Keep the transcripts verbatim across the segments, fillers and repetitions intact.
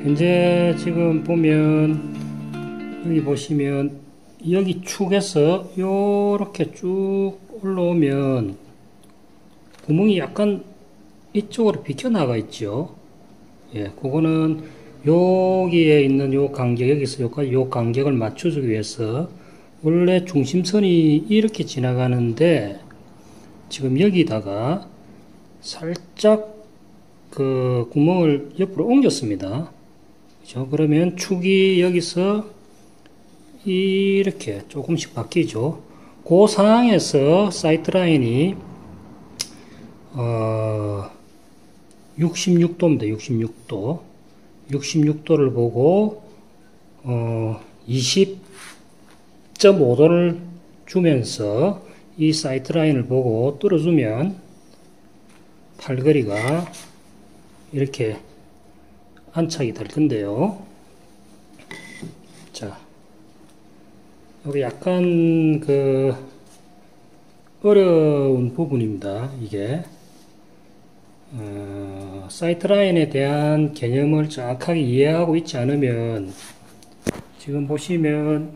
현재 지금 보면 여기 보시면 여기 축에서 요렇게 쭉 올라오면 구멍이 약간 이쪽으로 비켜나가 있죠. 예, 그거는 여기에 있는 요 간격, 여기서 여기까지 요 간격을 맞춰주기 위해서 원래 중심선이 이렇게 지나가는데 지금 여기다가 살짝 그 구멍을 옆으로 옮겼습니다. 그죠? 그러면 축이 여기서 이렇게 조금씩 바뀌죠. 그 상황에서 사이트 라인이 어 육십육 도입니다. 육십육 도. 육십육 도를 보고 어 이십 점 오 도를 주면서 이 사이트 라인을 보고 뚫어주면 팔걸이가 이렇게 안착이 될 건데요. 자, 여기 약간 그 어려운 부분입니다. 이게 어, 사이트 라인에 대한 개념을 정확하게 이해하고 있지 않으면 지금 보시면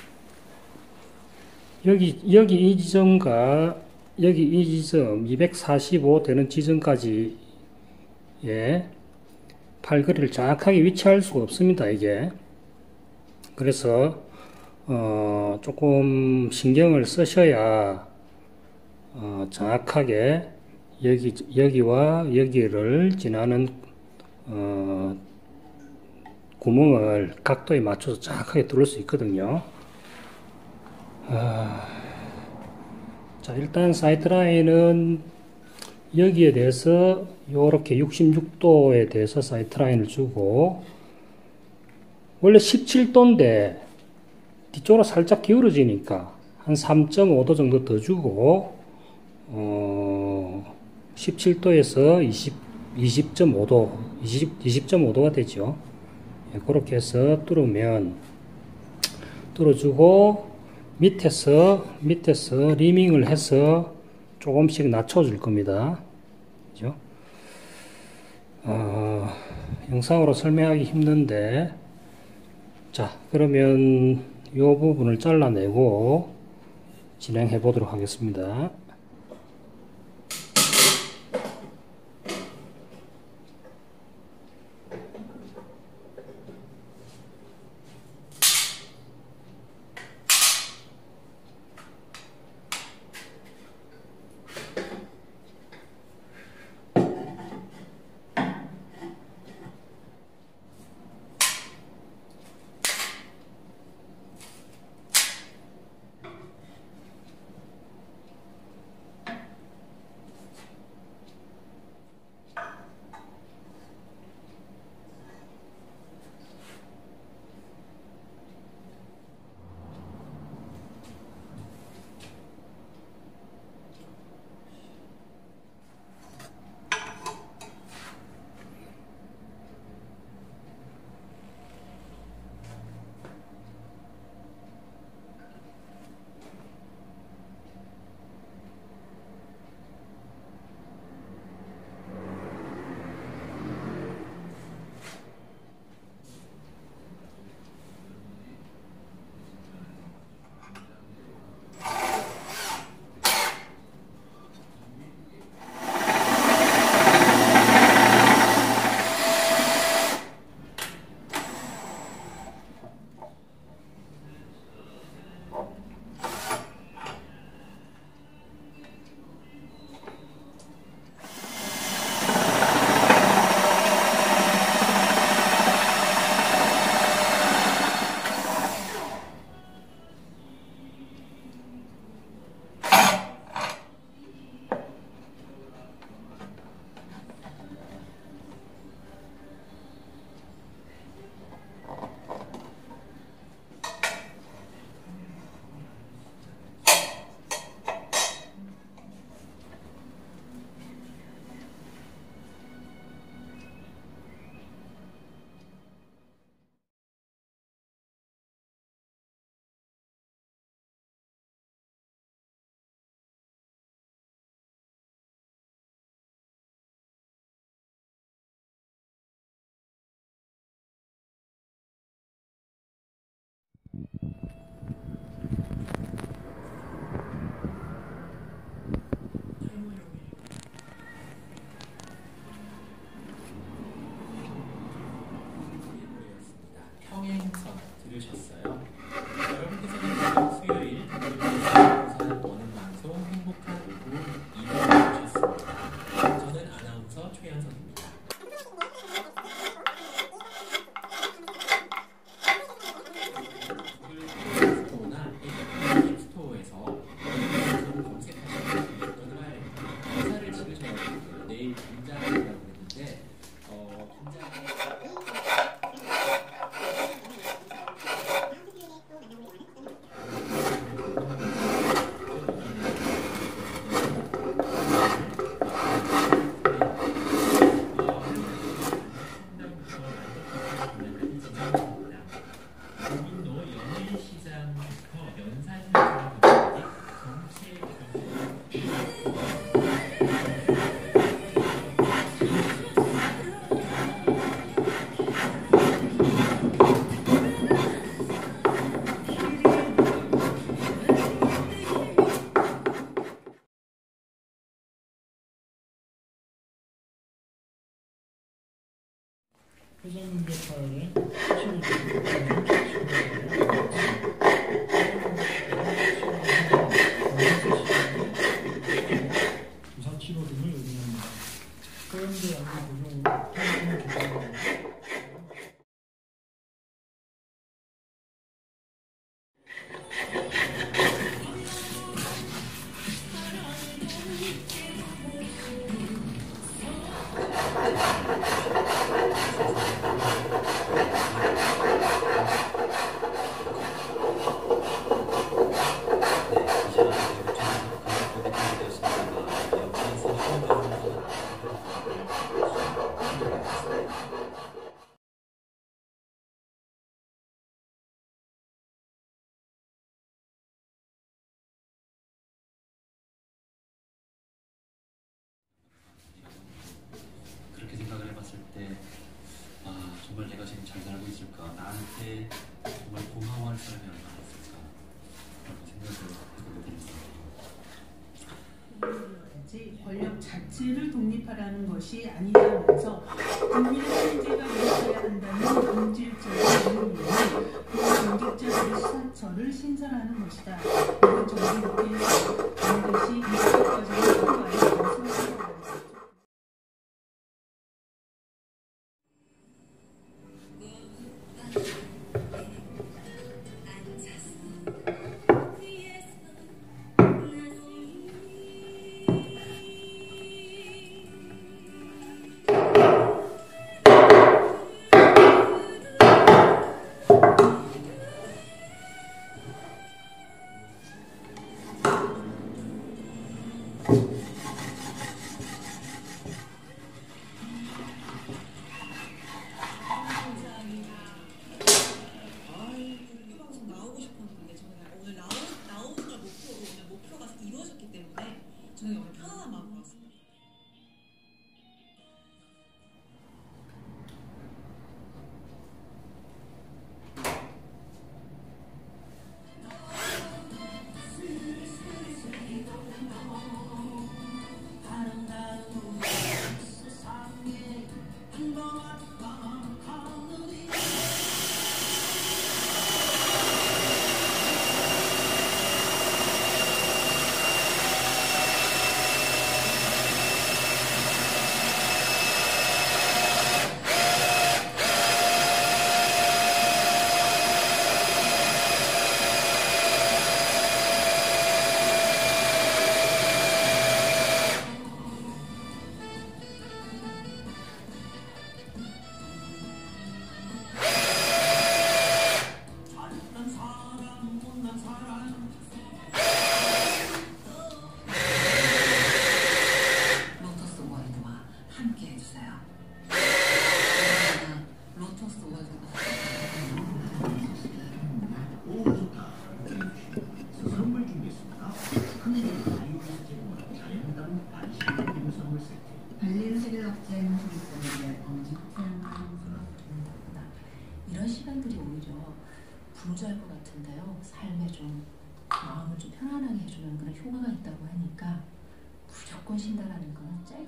여기 여기 이 지점과 여기 이 지점 이백사십오 되는 지점까지 예, 팔걸이를 정확하게 위치할 수가 없습니다. 이게 그래서 어, 조금 신경을 쓰셔야 어, 정확하게 여기, 여기와 여기를 지나는 어, 구멍을 각도에 맞춰서 정확하게 뚫을 수 있거든요. 아, 자, 일단 사이트 라인은 여기에 대해서 요렇게 육십육 도에 대해서 사이트 라인을 주고 원래 십칠 도인데 뒤쪽으로 살짝 기울어지니까 한 삼 점 오 도 정도 더 주고 어, 십칠 도에서 이십, 이십 점 오 도, 이십 점 오 도가 되죠. 예, 그렇게 해서 뚫으면 뚫어주고 밑에서 밑에서 리밍을 해서 조금씩 낮춰줄 겁니다. 그죠? 어, 영상으로 설명하기 힘든데 자, 그러면 이 부분을 잘라내고 진행해 보도록 하겠습니다. 정치를 독립하라는 것이 아니라면서 국민의 통제가 있어야 한다는 본질적인 의미는 공직자들의 수사처를 신설하는 것이다. 이번 정부에서 반드시 이 과정을 통과해 완성하는 것이다. 저는 오늘 편안한 마음으로 왔습니다. 이런 시간들이 오히려 분주할 것 같은데요. 삶에 좀 마음을 좀 편안하게 해주는 그런 효과가 있다고 하니까 무조건 쉰다라는 거는 짧게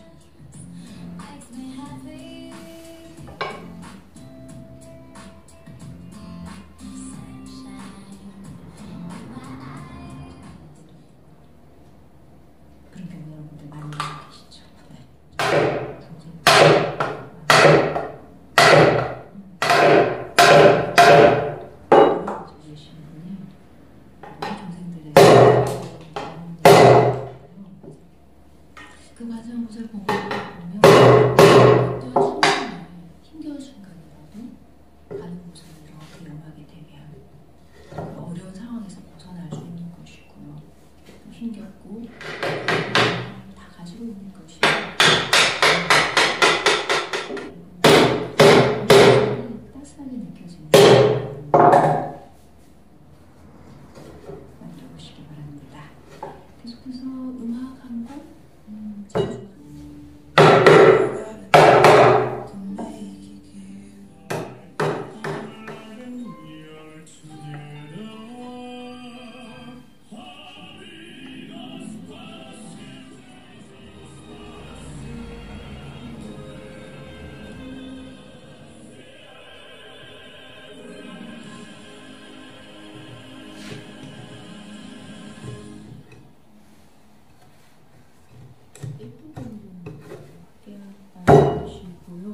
그런 경우 여러분들 많이 계시죠. 네. 그 과정 모습을 보면 어떤 순간에 힘겨운 순간이라도 가는 모습을 이렇게 영하게 되면 어려운 상황에서 벗어날 수 있는 것이고요. 또 힘겹고 다 가지고 있는 것이 따스하게 느껴지는 만들어보시기 바랍니다. 계속해서 음악 한 곡 음, 제가 좋아하는 예쁜 공부 깨어주시고요.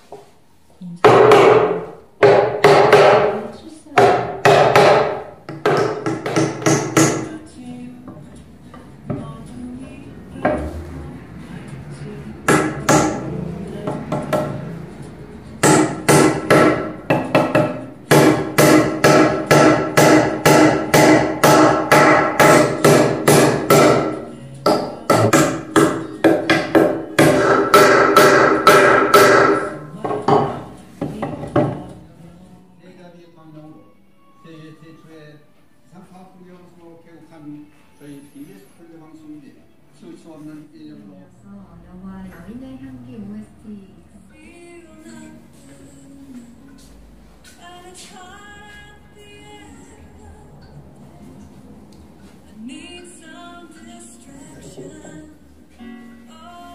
세계 최초의 상파 풍경으로 개국한 저희 비비에스 텔레 방송국이 수 수 없는 인연으로 영화 여인의 향기 오에스티 Need some distraction. Oh.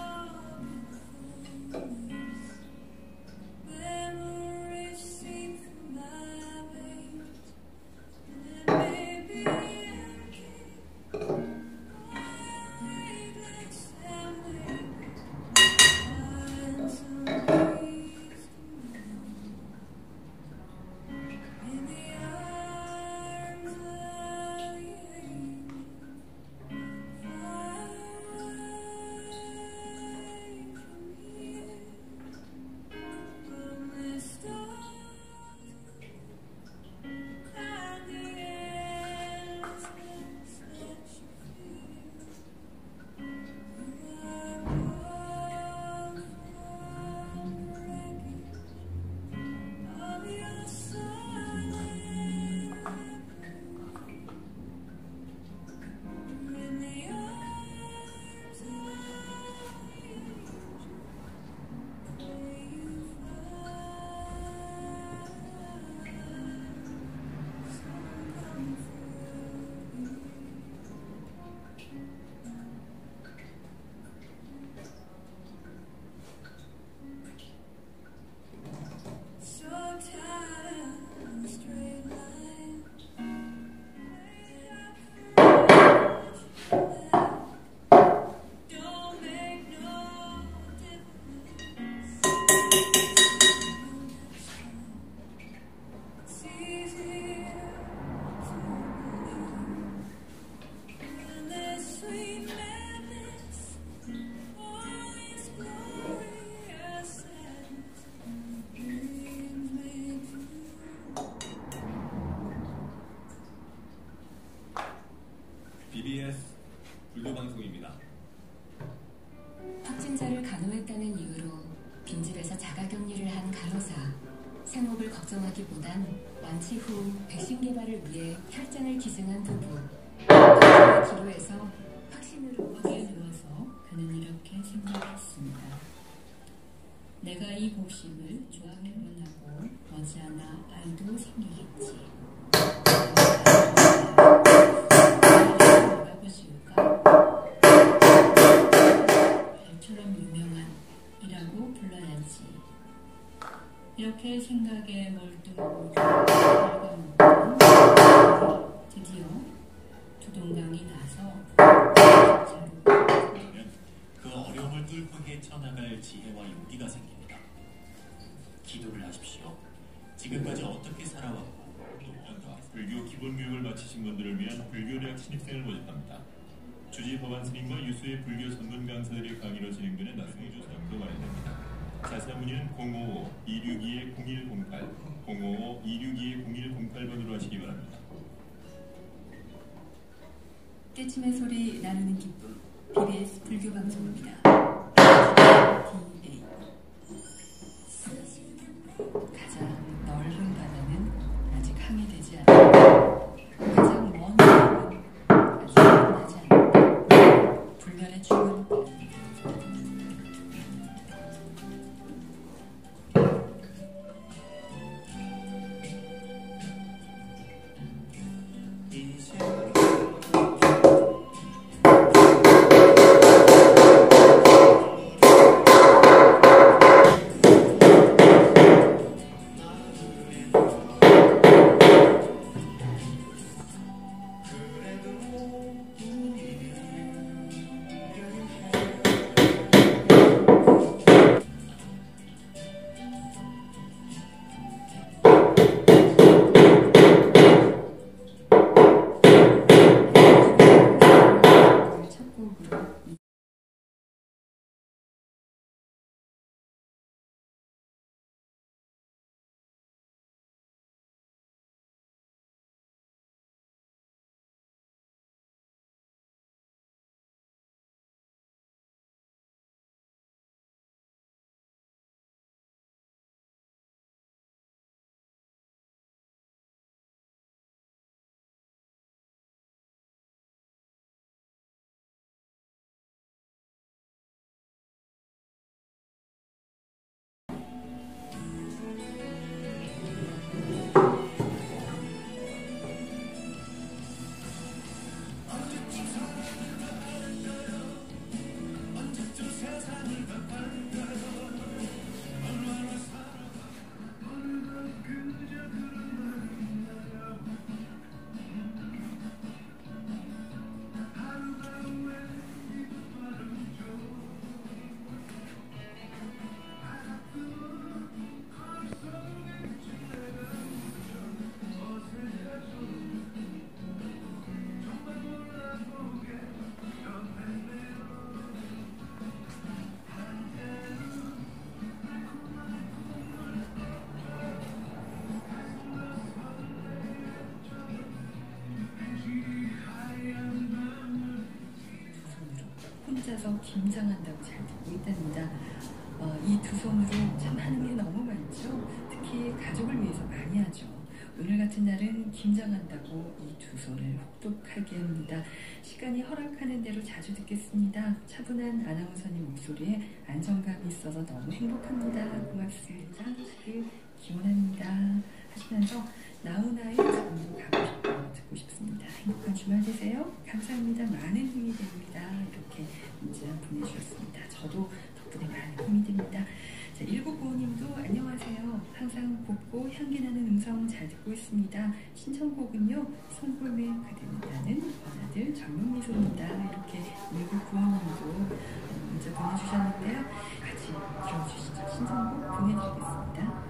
비비에스 불교방송입니다. 확진자를 간호했다는 이유로 빈집에서 자가격리를 한 간호사. 생업을 걱정하기보단 완치 후 백신 개발을 위해 혈장을 기증한 부부. 기로에서 확신으로 거기에 누워서 그는 이렇게 생각했습니다. 내가 이 복식을 조합해만 하고 머지않아 아이도 생기겠지. 뭐라고 지을까? 별처럼 유명한 이라고 불러야지. 이렇게 생각에 몰두하고 드디어 두동강이 나서 그 어려움을 뚫고 헤쳐나갈 지혜와 용기가 생깁니다. 기도를 하십시오. 지금까지 어떻게 살아왔고 또 어떻게 불교 기본 교육을 마치신 분들을 위한 불교대학 신입생을 모집합니다. 주지 법안 스님과 유수의 불교 전문 강사들의 강의로 진행되는 나승주 사용도 마련됩니다. 자세한 문의는 공오오 이육이 공일공팔 공오오 이육이 공일공팔 번으로 하시기 바랍니다. 떼침의 소리 나누는 기쁨 비비에스 불교 방송입니다. 가장 넓은 바다는 아직 항해되지 않았다. 가장 먼 바다는 아직 끝나지 않았다. 불멸의 죽은 혼자서 김장한다고 잘 듣고 있답니다. 어, 이 두 손으로 참 하는 게 너무 많죠. 특히 가족을 위해서 많이 하죠. 오늘 같은 날은 김장한다고 이 두 손을 혹독하게 합니다. 시간이 허락하는 대로 자주 듣겠습니다. 차분한 아나운서님 목소리에 안정감이 있어서 너무 행복합니다. 고맙습니다. 그 기원합니다. 하시면서 나훈아의 지금도 가고 싶고 듣고 싶습니다. 행복한 주말 되세요. 감사합니다. 많은 힘이 됩니다. 이렇게 문자 보내주셨습니다. 저도 덕분에 많은 힘이 됩니다. 자, 일구구오님도 안녕하세요. 항상 곱고 향기나는 음성 잘 듣고 있습니다. 신청곡은요. 송골매 그대는 나는 원아들 전문미소입니다. 이렇게 일구구오님도 문자 보내주셨는데요. 같이 들어주시죠. 신청곡 보내드리겠습니다.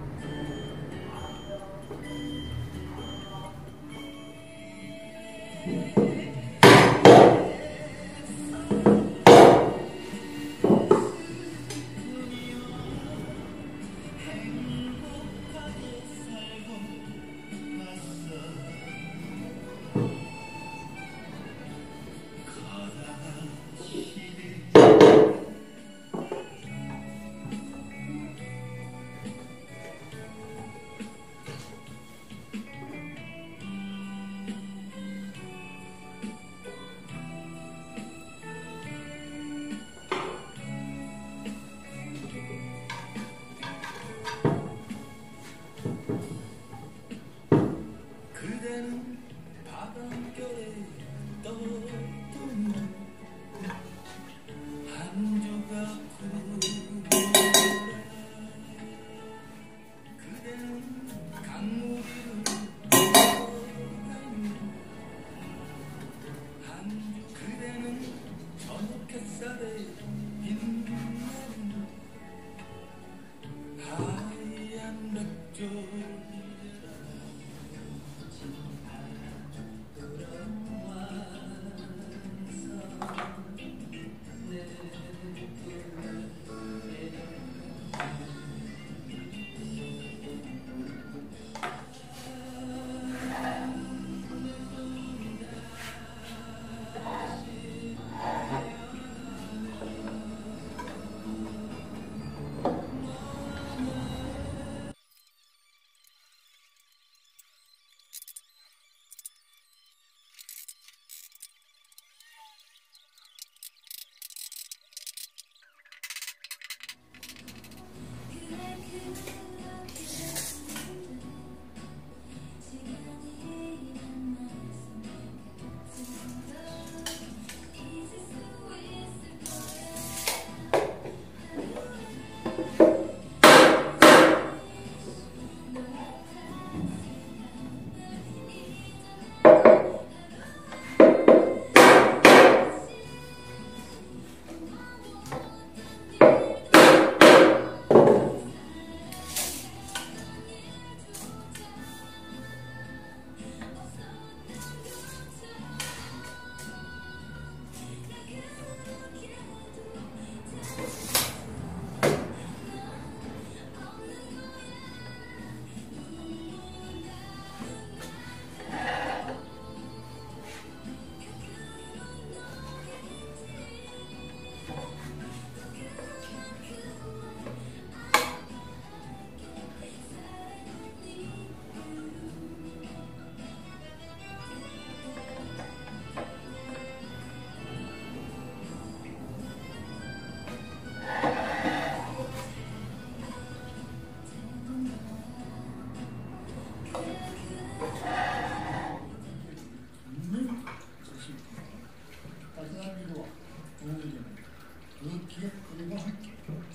기획들과 함께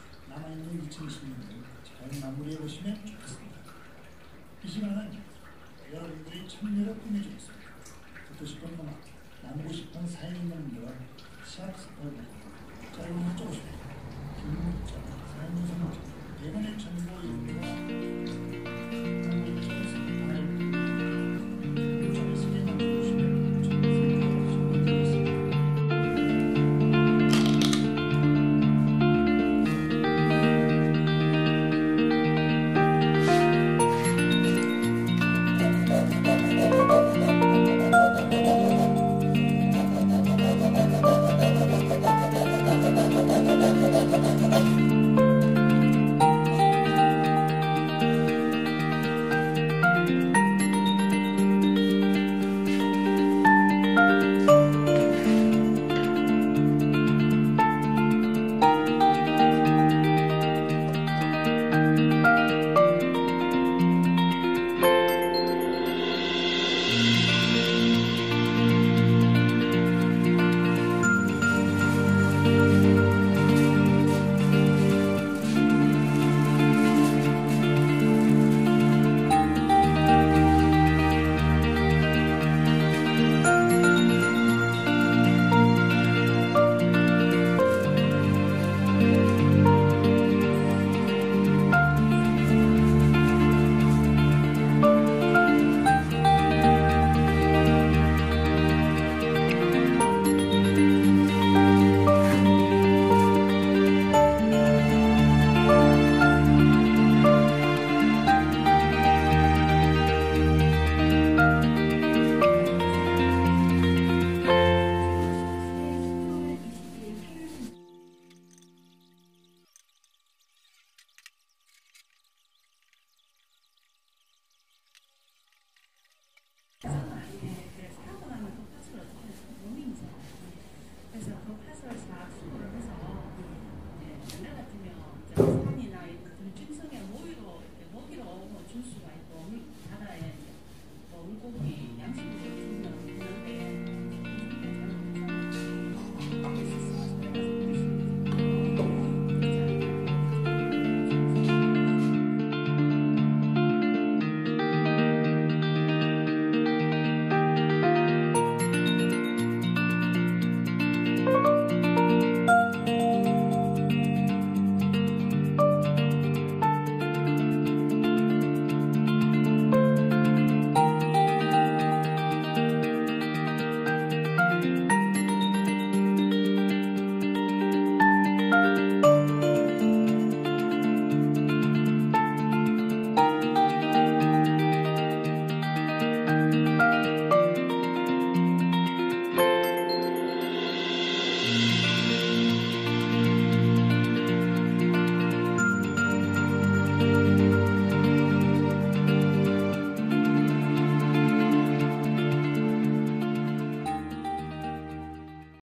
남아있는 이천이십 년을 잘 마무리해보시면 좋겠습니다. 이 시간은 여러분들이 참여를 꾸며주겠습니다. 듣고 싶은 음악, 나누고 싶은 사연 있는 분들은 샵 스포를 짧은 문자 오십 원, 긴 문자, 사연 문자, 대본의 정보 이름과